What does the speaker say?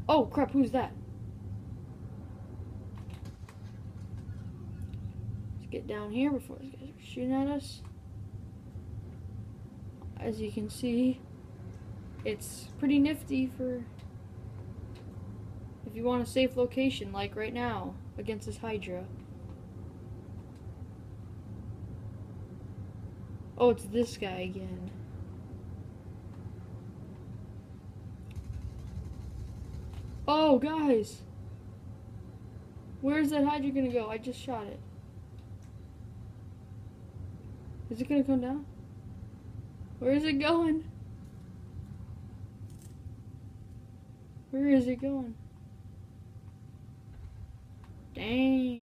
Oh crap, who's that? Let's get down here before these guys are shooting at us. As you can see, it's pretty nifty for if you want a safe location, like right now, against this hydra. Oh, it's this guy again. Oh, guys! Where's that hydra gonna go? I just shot it. Is it gonna come down? Where is it going? Where is it going? Dang.